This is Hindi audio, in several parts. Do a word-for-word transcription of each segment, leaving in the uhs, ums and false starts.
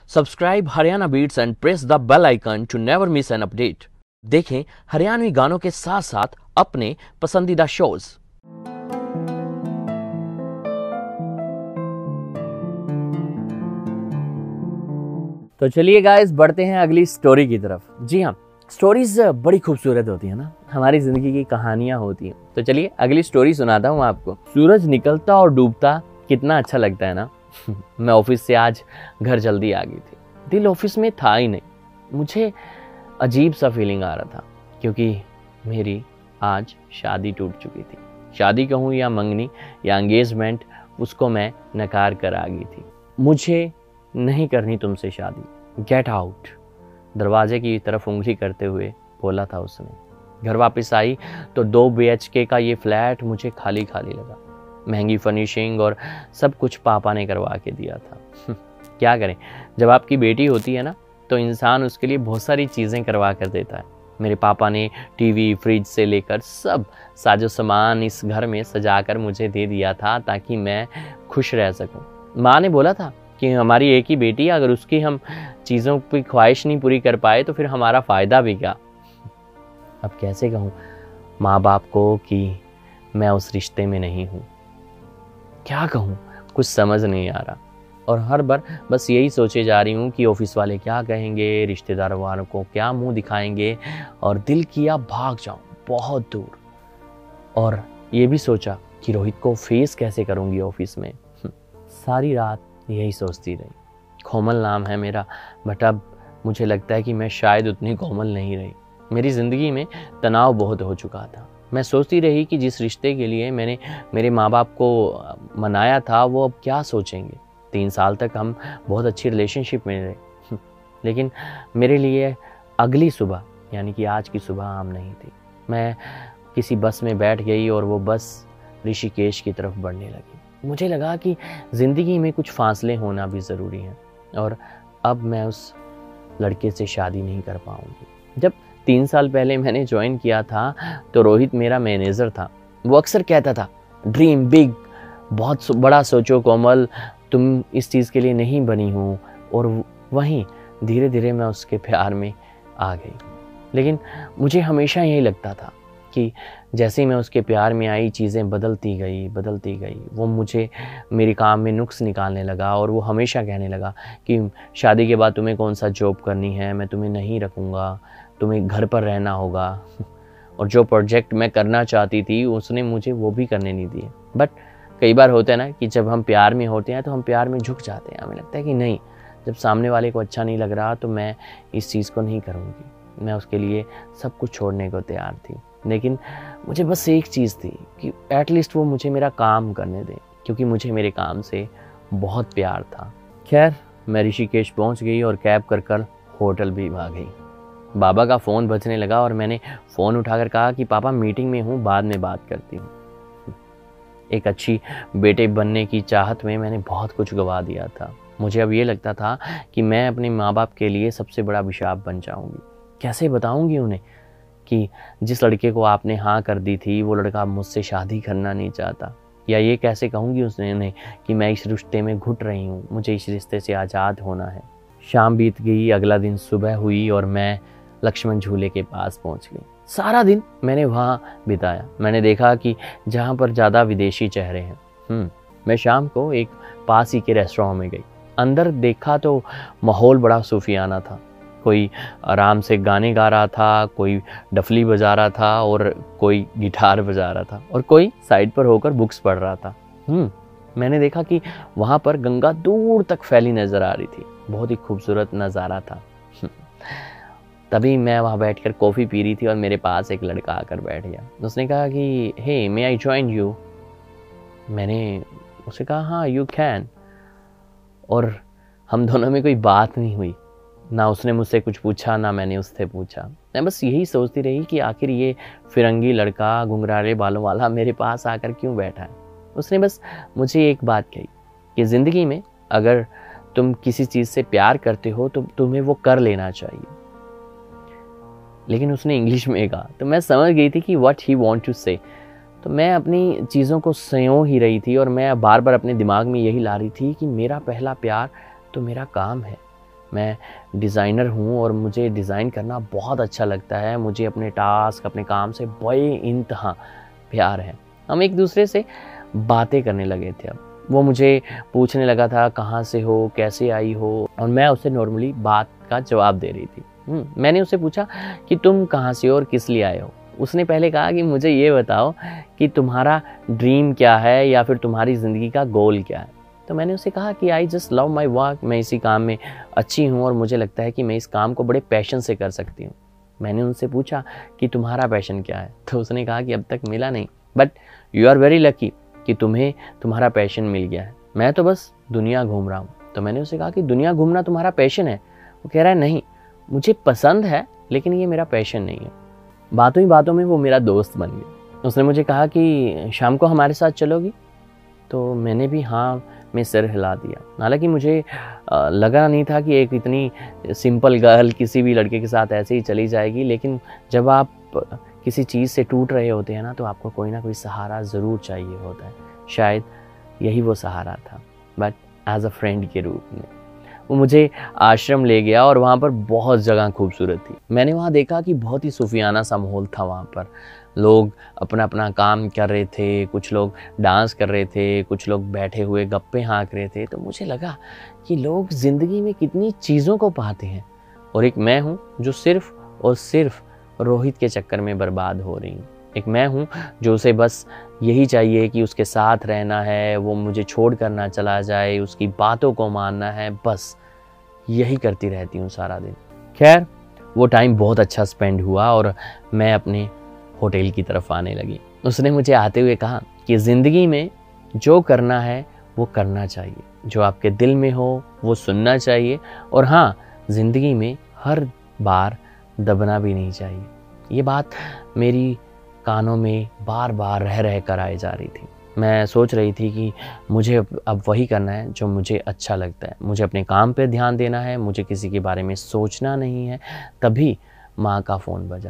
Subscribe Haryana beats and press the bell icon to never miss an update. देखें हरियाणवी गानों के साथ साथ अपने पसंदीदा शोज। तो चलिए गाइस, बढ़ते हैं अगली स्टोरी की तरफ। जी हाँ, स्टोरीज बड़ी खूबसूरत होती है ना, हमारी जिंदगी की कहानियां होती हैं। तो चलिए अगली स्टोरी सुनाता हूँ आपको। सूरज निकलता और डूबता कितना अच्छा लगता है ना। मैं ऑफिस से आज घर जल्दी आ गई थी। दिल ऑफिस में था ही नहीं। मुझे अजीब सा फीलिंग आ रहा था क्योंकि मेरी आज शादी टूट चुकी थी। शादी कहूँ या मंगनी या एंगेजमेंट, उसको मैं नकार कर आ गई थी। मुझे नहीं करनी तुमसे शादी, गेट आउट, दरवाजे की तरफ उंगली करते हुए बोला था उसने। घर वापस आई तो दो बी एच के का ये फ्लैट मुझे खाली खाली लगा। महंगी फर्निशिंग और सब कुछ पापा ने करवा के दिया था। क्या करें, जब आपकी बेटी होती है ना तो इंसान उसके लिए बहुत सारी चीज़ें करवा कर देता है। मेरे पापा ने टीवी, फ्रिज से लेकर सब साजो सामान इस घर में सजा कर मुझे दे दिया था ताकि मैं खुश रह सकूं। माँ ने बोला था कि हमारी एक ही बेटी, अगर उसकी हम चीज़ों की ख्वाहिश नहीं पूरी कर पाए तो फिर हमारा फ़ायदा भी क्या। अब कैसे कहूँ माँ बाप को कि मैं उस रिश्ते में नहीं हूँ। क्या कहूँ, कुछ समझ नहीं आ रहा। और हर बार बस यही सोचे जा रही हूँ कि ऑफिस वाले क्या कहेंगे, रिश्तेदार वालों को क्या मुंह दिखाएंगे, और दिल किया भाग जाऊँ बहुत दूर। और ये भी सोचा कि रोहित को फेस कैसे करूँगी ऑफिस में। सारी रात यही सोचती रही। कोमल नाम है मेरा, बट अब मुझे लगता है कि मैं शायद उतनी कोमल नहीं रही। मेरी ज़िंदगी में तनाव बहुत हो चुका था। मैं सोचती रही कि जिस रिश्ते के लिए मैंने मेरे माँ बाप को मनाया था वो अब क्या सोचेंगे। तीन साल तक हम बहुत अच्छी रिलेशनशिप में रहे, लेकिन मेरे लिए अगली सुबह यानी कि आज की सुबह आम नहीं थी। मैं किसी बस में बैठ गई और वो बस ऋषिकेश की तरफ बढ़ने लगी। मुझे लगा कि ज़िंदगी में कुछ फासले होना भी ज़रूरी है और अब मैं उस लड़के से शादी नहीं कर पाऊँगी। जब तीन साल पहले मैंने ज्वाइन किया था तो रोहित मेरा मैनेजर था। वो अक्सर कहता था, ड्रीम बिग, बहुत बड़ा सोचो कोमल, तुम इस चीज़ के लिए नहीं बनी हो। और वहीं धीरे धीरे मैं उसके प्यार में आ गई। लेकिन मुझे हमेशा यही लगता था कि जैसे ही मैं उसके प्यार में आई चीज़ें बदलती गई बदलती गई। वो मुझे मेरे काम में नुक्स निकालने लगा और वो हमेशा कहने लगा कि शादी के बाद तुम्हें कौन सा जॉब करनी है, मैं तुम्हें नहीं रखूँगा, तुम्हें घर पर रहना होगा। और जो प्रोजेक्ट मैं करना चाहती थी उसने मुझे वो भी करने नहीं दिए। बट कई बार होता है ना कि जब हम प्यार में होते हैं तो हम प्यार में झुक जाते हैं। हमें लगता है कि नहीं, जब सामने वाले को अच्छा नहीं लग रहा तो मैं इस चीज़ को नहीं करूँगी। मैं उसके लिए सब कुछ छोड़ने को तैयार थी। लेकिन मुझे बस एक चीज़ थी कि एटलीस्ट वो मुझे मेरा काम करने दे, क्योंकि मुझे मेरे काम से बहुत प्यार था। खैर, मैं ऋषिकेश पहुँच गई और कैब कर कर होटल भी आ गई। बाबा का फ़ोन बजने लगा और मैंने फ़ोन उठाकर कहा कि पापा मीटिंग में हूँ, बाद में बात करती हूँ। एक अच्छी बेटे बनने की चाहत में मैंने बहुत कुछ गवा दिया था। मुझे अब ये लगता था कि मैं अपने माँ बाप के लिए सबसे बड़ा अभिशाप बन जाऊँगी। कैसे बताऊँगी उन्हें कि जिस लड़के को आपने हाँ कर दी थी वो लड़का मुझसे शादी करना नहीं चाहता। या ये कैसे कहूँगी उसने उन्हें कि मैं इस रिश्ते में घुट रही हूँ, मुझे इस रिश्ते से आज़ाद होना है। शाम बीत गई, अगला दिन सुबह हुई और मैं लक्ष्मण झूले के पास पहुँच गई। सारा दिन मैंने वहाँ बिताया। मैंने देखा कि जहाँ पर ज़्यादा विदेशी चेहरे हैं। हम्म मैं शाम को एक पास ही के रेस्टोरेंट में गई। अंदर देखा तो माहौल बड़ा सूफियाना था। कोई आराम से गाने गा रहा था, कोई डफली बजा रहा था और कोई गिटार बजा रहा था और कोई साइड पर होकर बुक्स पढ़ रहा था। हम्म मैंने देखा कि वहाँ पर गंगा दूर तक फैली नज़र आ रही थी। बहुत ही खूबसूरत नज़ारा था। तभी मैं वहाँ बैठकर कॉफ़ी पी रही थी और मेरे पास एक लड़का आकर बैठ गया। उसने कहा कि हे, मे आई जॉइन यू। मैंने उसे कहा हाँ यू कैन। और हम दोनों में कोई बात नहीं हुई, ना उसने मुझसे कुछ पूछा ना मैंने उससे पूछा। मैं बस यही सोचती रही कि आखिर ये फिरंगी लड़का घुंघराले बालों वाला मेरे पास आकर क्यों बैठा है। उसने बस मुझे एक बात कही कि ज़िंदगी में अगर तुम किसी चीज़ से प्यार करते हो तो तुम्हें वो कर लेना चाहिए। लेकिन उसने इंग्लिश में कहा तो मैं समझ गई थी कि व्हाट ही वांट टू से। तो मैं अपनी चीज़ों को संयो ही रही थी और मैं बार बार अपने दिमाग में यही ला रही थी कि मेरा पहला प्यार तो मेरा काम है। मैं डिज़ाइनर हूँ और मुझे डिज़ाइन करना बहुत अच्छा लगता है। मुझे अपने टास्क, अपने काम से बड़े इंतहा प्यार है। हम एक दूसरे से बातें करने लगे थे। अब वो मुझे पूछने लगा था कहाँ से हो, कैसे आई हो, और मैं उसे नॉर्मली बात का जवाब दे रही थी। मैंने उससे पूछा कि तुम कहाँ से हो और किस लिए आए हो। उसने पहले कहा कि मुझे ये बताओ कि तुम्हारा ड्रीम क्या है या फिर तुम्हारी ज़िंदगी का गोल क्या है। तो मैंने उसे कहा कि I just love my work, मैं इसी काम में अच्छी हूँ और मुझे लगता है कि मैं इस काम को बड़े पैशन से कर सकती हूँ। मैंने उनसे पूछा कि तुम्हारा पैशन क्या है, तो उसने कहा कि अब तक मिला नहीं, but you are very lucky कि तुम्हें तुम्हारा पैशन मिल गया है। मैं तो बस दुनिया घूम रहा हूँ। तो मैंने उसे कहा कि दुनिया घूमना तुम्हारा पैशन है। वो कह रहा है नहीं, मुझे पसंद है लेकिन ये मेरा पैशन नहीं है। बातों ही बातों में वो मेरा दोस्त बन गया। उसने मुझे कहा कि शाम को हमारे साथ चलोगी, तो मैंने भी हाँ में सिर हिला दिया। हालांकि मुझे लगा नहीं था कि एक इतनी सिंपल गर्ल किसी भी लड़के के साथ ऐसे ही चली जाएगी, लेकिन जब आप किसी चीज़ से टूट रहे होते हैं ना, तो आपको कोई ना कोई सहारा ज़रूर चाहिए होता है। शायद यही वो सहारा था, बट एज अ फ्रेंड के रूप में। वो मुझे आश्रम ले गया और वहाँ पर बहुत जगह खूबसूरत थी। मैंने वहाँ देखा कि बहुत ही सूफियाना सा माहौल था। वहाँ पर लोग अपना अपना काम कर रहे थे, कुछ लोग डांस कर रहे थे, कुछ लोग बैठे हुए गप्पे हाँक रहे थे। तो मुझे लगा कि लोग ज़िंदगी में कितनी चीज़ों को पाते हैं और एक मैं हूँ जो सिर्फ़ और सिर्फ रोहित के चक्कर में बर्बाद हो रही हूँ। एक मैं हूँ जो उसे बस यही चाहिए कि उसके साथ रहना है, वो मुझे छोड़ कर ना चला जाए, उसकी बातों को मानना है, बस यही करती रहती हूँ सारा दिन। खैर, वो टाइम बहुत अच्छा स्पेंड हुआ और मैं अपने होटल की तरफ आने लगी। उसने मुझे आते हुए कहा कि ज़िंदगी में जो करना है वो करना चाहिए, जो आपके दिल में हो वो सुनना चाहिए, और हाँ, ज़िंदगी में हर बार दबना भी नहीं चाहिए। ये बात मेरी कानों में बार बार रह रह कर आए जा रही थी। मैं सोच रही थी कि मुझे अब वही करना है जो मुझे अच्छा लगता है। मुझे अपने काम पे ध्यान देना है, मुझे किसी के बारे में सोचना नहीं है। तभी माँ का फ़ोन बजा।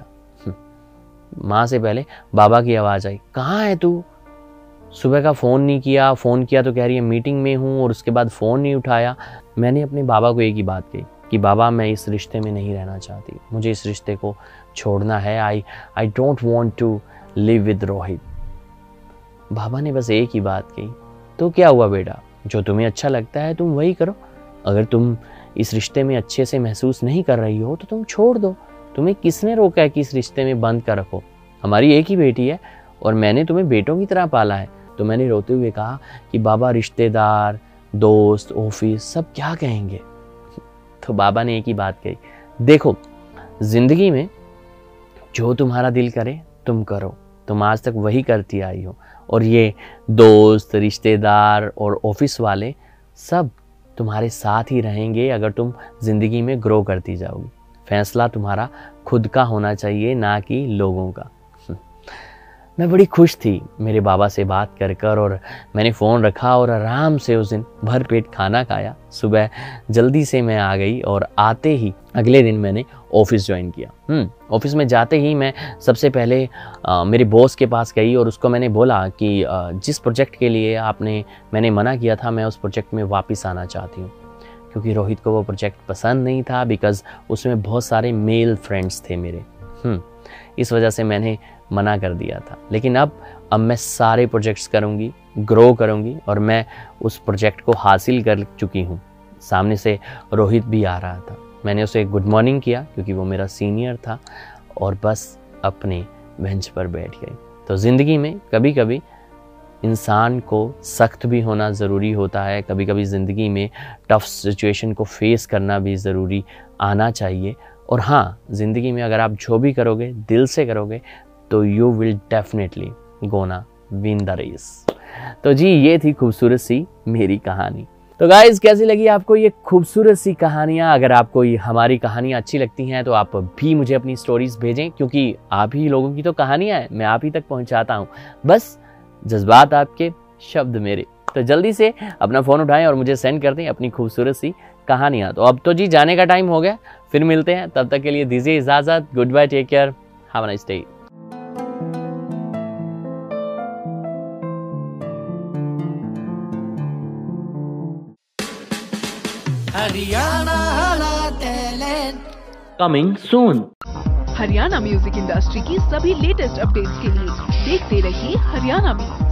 माँ से पहले बाबा की आवाज़ आई, कहाँ है तू? सुबह का फ़ोन नहीं किया, फ़ोन किया तो कह रही है मीटिंग में हूँ, और उसके बाद फ़ोन नहीं उठाया। मैंने अपने बाबा को एक ही बात कही कि बाबा, मैं इस रिश्ते में नहीं रहना चाहती, मुझे इस रिश्ते को छोड़ना है। I I don't want to live with Rohit. बाबा ने बस एक ही बात कही, तो क्या हुआ बेटा, जो तुम्हें अच्छा लगता है तुम वही करो। अगर तुम इस रिश्ते में अच्छे से महसूस नहीं कर रही हो तो तुम छोड़ दो। तुम्हें किसने रोका है कि इस रिश्ते में बंद कर रखो? हमारी एक ही बेटी है और मैंने तुम्हें बेटों की तरह पाला है। तो मैंने रोते हुए कहा कि बाबा, रिश्तेदार, दोस्त, ऑफिस सब क्या कहेंगे? तो बाबा ने एक ही बात कही, देखो, जिंदगी में जो तुम्हारा दिल करे तुम करो। तुम आज तक वही करती आई हो, और ये दोस्त, रिश्तेदार और ऑफिस वाले सब तुम्हारे साथ ही रहेंगे अगर तुम ज़िंदगी में ग्रो करती जाओगी। फैसला तुम्हारा खुद का होना चाहिए, ना कि लोगों का। मैं बड़ी खुश थी मेरे बाबा से बात कर कर, और मैंने फ़ोन रखा और आराम से उस दिन भर पेट खाना खाया। सुबह जल्दी से मैं आ गई और आते ही अगले दिन मैंने ऑफिस ज्वाइन किया। हम्म ऑफिस में जाते ही मैं सबसे पहले आ, मेरे बॉस के पास गई और उसको मैंने बोला कि आ, जिस प्रोजेक्ट के लिए आपने मैंने मना किया था, मैं उस प्रोजेक्ट में वापस आना चाहती हूँ। क्योंकि रोहित को वो प्रोजेक्ट पसंद नहीं था, बिकॉज़ उसमें बहुत सारे मेल फ्रेंड्स थे मेरे। हम्म इस वजह से मैंने मना कर दिया था। लेकिन अब अब मैं सारे प्रोजेक्ट्स करूँगी, ग्रो करूँगी, और मैं उस प्रोजेक्ट को हासिल कर चुकी हूँ। सामने से रोहित भी आ रहा था। मैंने उसे गुड मॉर्निंग किया क्योंकि वो मेरा सीनियर था, और बस अपने बेंच पर बैठ गई। तो ज़िंदगी में कभी कभी इंसान को सख्त भी होना ज़रूरी होता है, कभी कभी ज़िंदगी में टफ सिचुएशन को फेस करना भी ज़रूरी आना चाहिए। और हाँ, ज़िंदगी में अगर आप जो भी करोगे दिल से करोगे तो you will definitely gonna win the race. तो जी, ये थी खूबसूरत सी मेरी कहानी। तो गाइज, कैसी लगी आपको ये खूबसूरत सी कहानियाँ? अगर आपको ये हमारी कहानियाँ अच्छी लगती हैं तो आप भी मुझे अपनी स्टोरीज भेजें, क्योंकि आप ही लोगों की तो कहानियाँ हैं, मैं आप ही तक पहुँचाता हूँ। बस जज्बात आपके, शब्द मेरे। तो जल्दी से अपना फ़ोन उठाएं और मुझे सेंड कर दें अपनी खूबसूरत सी कहानियाँ। तो अब तो जी जाने का टाइम हो गया, फिर मिलते हैं, तब तक के लिए दीजिए इजाज़त। Good bye, take care, have a nice day. Haryana coming soon. Haryana music industry की सभी लेटेस्ट अपडेट्स के लिए देखते रहिए हरियाणा म्यूजिक।